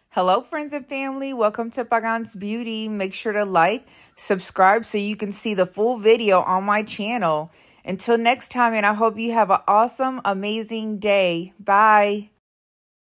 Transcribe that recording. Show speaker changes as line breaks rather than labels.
Hello, friends and family. Welcome to Pagans Beauty. Make sure to like, subscribe so you can see the full video on my channel. Until next time, and I hope you have an awesome, amazing day. Bye.